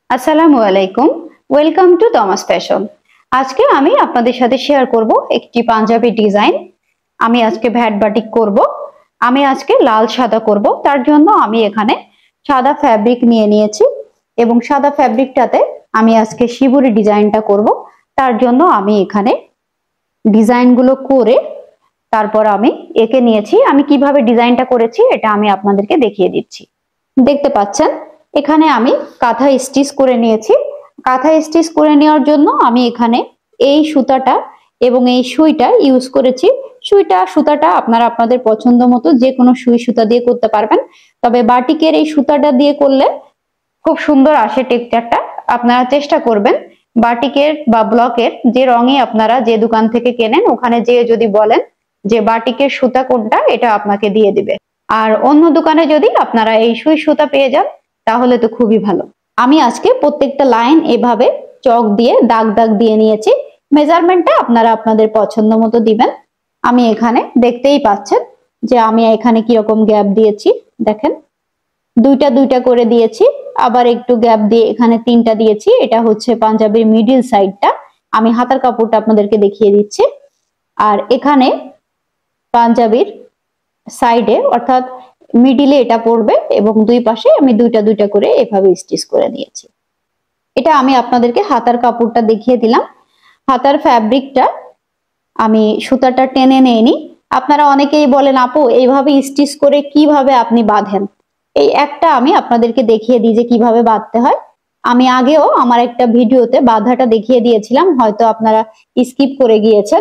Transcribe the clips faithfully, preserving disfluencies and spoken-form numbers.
আসসালামু আলাইকুম, welcome to Thomas fashion. আজকে আমি আপনাদের সাথে শেয়ার করব একটি পাঞ্জাবি ডিজাইন। আমি আজকে ভ্যাট বাটিক করব। আমি আজকে লাল সাদা করব। তার জন্য আমি এখানে সাদা ফ্যাব্রিক নিয়ে নিয়েছি এবং সাদা ফ্যাব্রিকটাতে আমি আজকে শিবুরি ডিজাইনটা করব। তার জন্য আমি এখানে ডিজাইনগুলো করে তারপর আমি এঁকে নিয়েছি। আমি কিভাবে ডিজাইনটা করেছি এটা আমি আপনাদেরকে দেখিয়ে দিচ্ছি। দেখতে পাচ্ছেন এখানে আমি কাঁথা স্টিচ করে নিয়েছি। কাঁথা স্টিচ করে নেওয়ার জন্য আমি এখানে এই সুতাটা এবং এই সুইটা ইউজ করেছি। সুইটা সুতাটা আপনারা আপনাদের পছন্দ মতো যে কোনো সুই সুতা দিয়ে করতে পারবেন, তবে বাটিকের এই সুতাটা দিয়ে করলে খুব সুন্দর আসে টেক্সচারটা। আপনারা চেষ্টা করবেন বাটিকের বা ব্লকের যে রঙে আপনারা যে দোকান থেকে কেনেন ওখানে যেয়ে যদি বলেন যে বাটিকের সুতা কোনটা, এটা আপনাকে দিয়ে দিবে। আর অন্য দোকানে যদি আপনারা এই সুই সুতা পেয়ে যান তাহলে তো খুবই ভালো। আমি আজকে প্রত্যেকটা লাইন এভাবে চক দিয়ে দাগ দাগ দিয়ে নিয়েছি। মেজারমেন্টটা আপনারা আপনাদের পছন্দ মতো দিবেন। আমি এখানে দেখতেই পাচ্ছেন যে আমি এখানে কিরকম গ্যাপ দিয়েছি, দেখেন দুইটা দুইটা করে দিয়েছি, আবার একটু গ্যাপ দিয়ে এখানে তিনটা দিয়েছি। এটা হচ্ছে পাঞ্জাবির মিডিল সাইডটা। আমি হাতার কাপড়টা আপনাদেরকে দেখিয়ে দিচ্ছি। আর এখানে পাঞ্জাবির সাইডে অর্থাৎ মিডিলে এটা পড়বে এবং দুই পাশে আমি দুইটা দুইটা করে এভাবে স্টিচ করে নিয়েছি। এটা আমি আপনাদেরকে হাতার কাপড়টা দেখিয়ে দিলাম। হাতার ফ্যাব্রিকটা আমি সুতাটা টেনে নেইনি। আপনারা অনেকেই বলেন আপু এইভাবে স্টিচ করে কিভাবে আপনি বাঁধেন। এই একটা আমি আপনাদেরকে দেখিয়ে দিই যে কিভাবে বাঁধতে হয়। আমি আগেও আমার একটা ভিডিওতে বাঁধাটা দেখিয়ে দিয়েছিলাম, হয়তো আপনারা স্কিপ করে গিয়েছেন।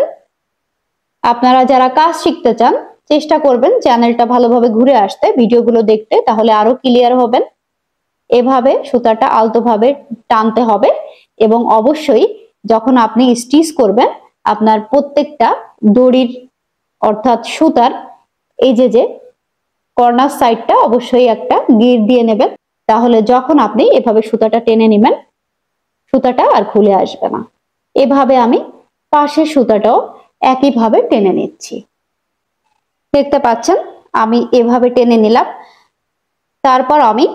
আপনারা যারা কাজ শিখতে চান চেষ্টা করবেন চ্যানেলটা ভালোভাবে ঘুরে আসতে, ভিডিওগুলো দেখতে, তাহলে আরো ক্লিয়ার হবেন। এভাবে সুতাটা আলতোভাবে টানতে হবে এবং অবশ্যই যখন আপনি স্টিচ করবেন আপনার প্রত্যেকটা দড়ির অর্থাৎ সুতার এই যে যে কর্নার সাইডটা অবশ্যই একটা গিট দিয়ে নেবেন, তাহলে যখন আপনি এভাবে সুতাটা টেনে নেবেন সুতাটা আর খুলে আসবে না। এভাবে আমি পাশের সুতাটাও একইভাবে টেনে নিচ্ছি। দেখতে পাচ্ছেন আমি এভাবে টেনে নিলাম। তারপর আমি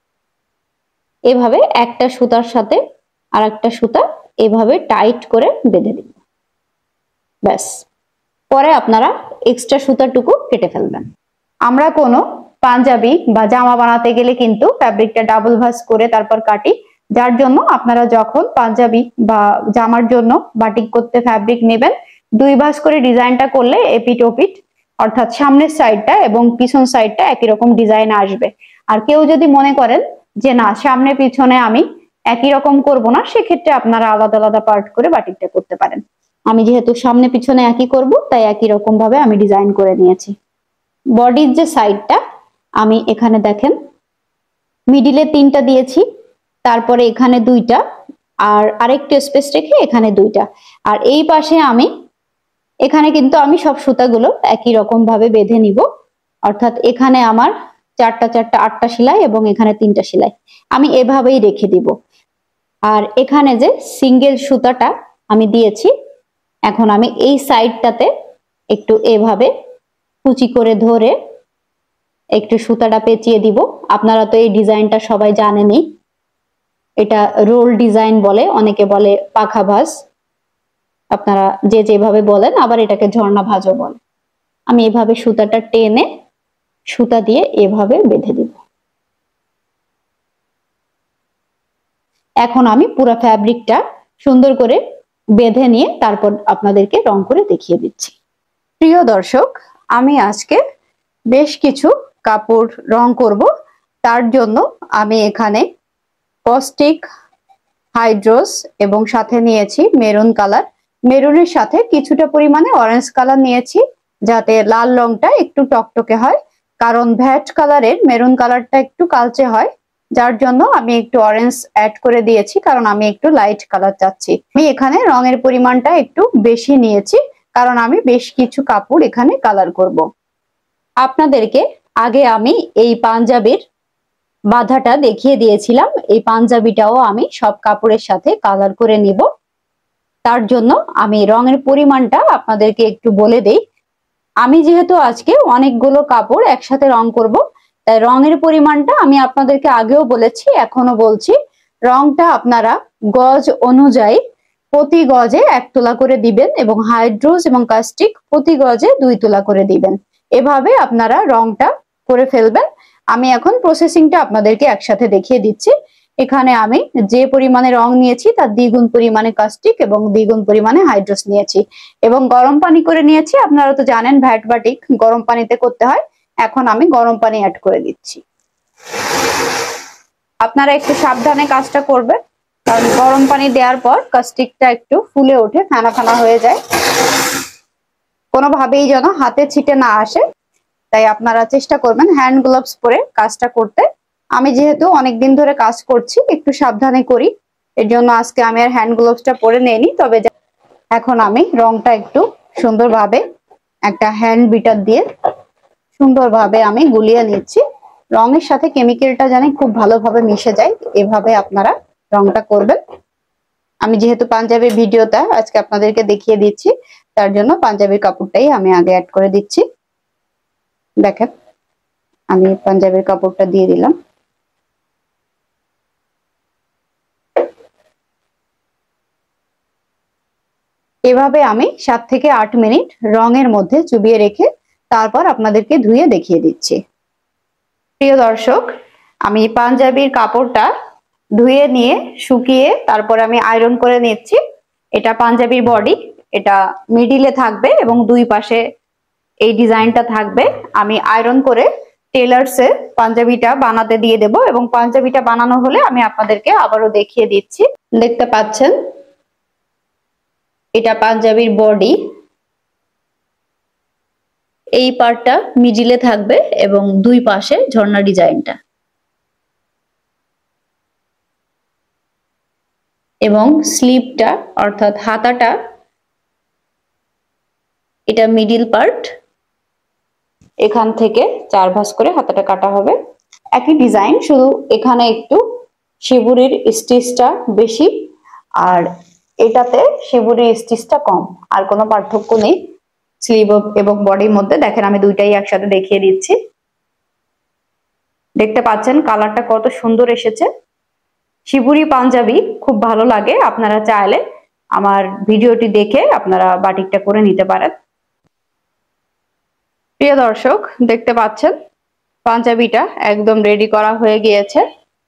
এভাবে একটা সুতার সাথে আর একটা সুতা এভাবে টাইট করে বেঁধে দিব। ব্যাস, পরে আপনারা এক্সট্রা সুতাটুকু কেটে ফেলবেন। আমরা কোনো পাঞ্জাবি বা জামা বানাতে গেলে কিন্তু ফ্যাব্রিকটা ডাবল ভাঁজ করে তারপর কাটি, যার জন্য আপনারা যখন পাঞ্জাবি বা জামার জন্য বাটিক করতে ফ্যাব্রিক নেবেন দুই ভাঁজ করে ডিজাইনটা করলে এপিট ওপিট অর্থাৎ সামনের সাইডটা এবং পিছন সাইডটা একই রকম ডিজাইন আসবে। আর কেউ যদি মনে করেন যে না সামনে পিছনে আমি একই রকম করব না, সেক্ষেত্রে আপনারা আলাদা আলাদা পার্ট করে বাটিকটা করতে পারেন। আমি যেহেতু সামনে পিছনে একই করব তাই একই রকম ভাবে আমি ডিজাইন করে নিয়েছি। বডির যে সাইডটা আমি এখানে দেখেন মিডিলে তিনটা দিয়েছি, তারপরে এখানে দুইটা আর আরেকটু স্পেস রেখে এখানে দুইটা, আর এই পাশে আমি এখানে কিন্তু আমি সব সুতাগুলো একই রকম ভাবে বেঁধে নিব। অর্থাৎ এখানে আমার চারটা চারটা আটটা সেলাই এবং এখানে তিনটা সেলাই আমি এভাবেই রেখে দিব। আর এখানে যে সিঙ্গেল সুতাটা আমি দিয়েছি, এখন আমি এই সাইডটাতে একটু এভাবে কুচি করে ধরে একটু সুতাটা পেঁচিয়ে দিব। আপনারা তো এই ডিজাইনটা সবাই জানেনই, এটা রোল ডিজাইন বলে, অনেকে বলে পাখা ভাঁজ, আপনারা যে যেভাবে বলেন, আবার এটাকে ঝর্ণা ভাঁজও বলে। আমি এভাবে সুতাটা টেনে সুতা দিয়ে এভাবে বেঁধে দিব। এখন আমি পুরো ফ্যাব্রিকটা সুন্দর করে বেঁধে নিয়ে তারপর আপনাদেরকে রং করে দেখিয়ে দিচ্ছি। প্রিয় দর্শক, আমি আজকে বেশ কিছু কাপড় রং করব। তার জন্য আমি এখানে কস্টিক হাইড্রোস এবং সাথে নিয়েছি মেরুন কালার। মেরুনের সাথে কিছুটা পরিমাণে অরেঞ্জ কালার নিয়েছি যাতে লাল রংটা একটু টকটকে হয়, কারণ ভ্যাট কালারের মেরুন কালারটা একটু কালচে হয়, যার জন্য আমি একটু অরেঞ্জ অ্যাড করে দিয়েছি, কারণ আমি একটু লাইট কালার চাচ্ছি। আমি এখানে রঙের পরিমাণটা একটু বেশি নিয়েছি কারণ আমি বেশ কিছু কাপড় এখানে কালার করব। আপনাদেরকে আগে আমি এই পাঞ্জাবির বাঁধাটা দেখিয়ে দিয়েছিলাম, এই পাঞ্জাবিটাও আমি সব কাপড়ের সাথে কালার করে নিব। তার জন্য আমি রঙের পরিমাণটা আপনাদেরকে একটু বলে দেই। আমি যেহেতু আজকে অনেকগুলো কাপড় একসাথে রং করব, তাই রঙের পরিমাণটা আমি আপনাদেরকে আগেও বলেছি এখনো বলছি, রংটা আপনারা গজ অনুযায়ী প্রতি গজে এক তোলা করে দিবেন এবং হাইড্রোজ এবং কাস্টিক প্রতি গজে দুই তোলা করে দিবেন। এভাবে আপনারা রংটা করে ফেলবেন। আমি এখন প্রসেসিংটা আপনাদেরকে একসাথে দেখিয়ে দিচ্ছি। এখানে আমি যে পরিমাণে রং নিয়েছি তার দ্বিগুণ পরিমাণে কাস্টিক এবং দ্বিগুণ পরিমাণে হাইড্রোজ নিয়েছি এবং গরম পানি করে নিয়েছি। আপনারা তো জানেন ভ্যাট বাটিক গরম পানিতে করতে হয়। এখন আমি গরম পানি অ্যাড করে দিচ্ছি। আপনারা একটু সাবধানে কাজটা করবেন, কারণ গরম পানি দেওয়ার পর কাস্টিকটা একটু ফুলে ওঠে, ফেনা ফেনা হয়ে যায়, কোনোভাবেই যেন হাতে ছিটে না আসে। তাই আপনারা চেষ্টা করবেন হ্যান্ড গ্লাভস পরে কাজটা করতে। আমি যেহেতু অনেকদিন ধরে কাজ করছি, একটু সাবধানে করি, এর জন্য আজকে আমি আর হ্যান্ড গ্লাভসটা পরে নেইনি। তবে এখন আমি রংটা একটু সুন্দরভাবে একটা হ্যান্ড বিটার দিয়ে সুন্দরভাবে আমি গুলিয়ে নিচ্ছি। রঙের সাথে কেমিক্যালটা জানি খুব ভালোভাবে মিশে যায়, এভাবে আপনারা রংটা করবেন। আমি যেহেতু পাঞ্জাবির ভিডিওটা আজকে আপনাদেরকে দেখিয়ে দিচ্ছি, তার জন্য পাঞ্জাবির কাপড়টাই আমি আগে অ্যাড করে দিচ্ছি। দেখেন আমি পাঞ্জাবির কাপড়টা দিয়ে দিলাম। এভাবে আমি সাত থেকে আট মিনিট রঙের মধ্যে চুবিয়ে রেখে তারপর আপনাদেরকে ধুয়ে দেখিয়ে দিচ্ছি। প্রিয় দর্শক, আমি পাঞ্জাবির কাপড়টা ধুয়ে নিয়ে শুকিয়ে তারপর আমি আয়রন করে নিচ্ছি। এটা পাঞ্জাবির বডি, এটা মিডিলে থাকবে এবং দুই পাশে এই ডিজাইনটা থাকবে। আমি আয়রন করে টেলার্সে পাঞ্জাবিটা বানাতে দিয়ে দেব এবং পাঞ্জাবিটা বানানো হলে আমি আপনাদেরকে আবারও দেখিয়ে দিচ্ছি। দেখতে পাচ্ছেন এটা পাঞ্জাবির বডি, এই পার্টটা মিডিলে থাকবে এবং দুই পাশে ঝর্ণা ডিজাইনটা, এবং স্লিভটা অর্থাৎ হাতাটা এটা মিডিল পার্ট, এখান থেকে চার ভাঁজ করে হাতাটা কাটা হবে। একই ডিজাইন, শুধু এখানে একটু শিবুরির স্টিচটা বেশি আর এটাতে শিবুরির স্টিচটা কম, আর কোনো পার্থক্য নেই স্লিভ এবং বডির মধ্যে। দেখেন আমি দুইটাই একসাথে দেখিয়ে দিচ্ছি। দেখতে পাচ্ছেন কালারটা কত সুন্দর এসেছে। শিবুরি পাঞ্জাবি খুব ভালো লাগে, আপনারা চাইলে আমার ভিডিওটি দেখে আপনারা বাটিকটা করে নিতে পারেন। প্রিয় দর্শক, দেখতে পাচ্ছেন পাঞ্জাবিটা একদম রেডি করা হয়ে গিয়েছে।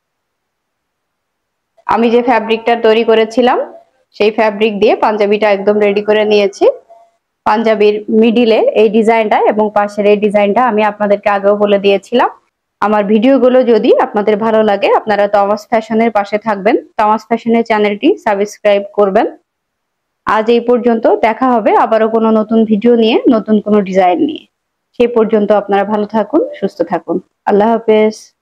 আমি যে ফ্যাব্রিকটা তৈরি করেছিলাম সেই ফ্যাব্রিক দিয়ে পাঞ্জাবিটা একদম রেডি করে নিয়েছি। পাঞ্জাবির মিডিলে এই ডিজাইনটা এবং পাশের এই ডিজাইনটা আমি আপনাদেরকে আগেও বলে দিয়েছিলাম। আমার ভিডিওগুলো যদি আপনাদের ভালো লাগে আপনারা তমাস ফ্যাশনের পাশে থাকবেন, তমাস ফ্যাশনের চ্যানেলটি সাবস্ক্রাইব করবেন। আজ এই পর্যন্ত, দেখা হবে আবারও কোনো নতুন ভিডিও নিয়ে, নতুন কোনো ডিজাইন নিয়ে। সেই পর্যন্ত আপনারা ভালো থাকুন, সুস্থ থাকুন। আল্লাহ হাফেজ।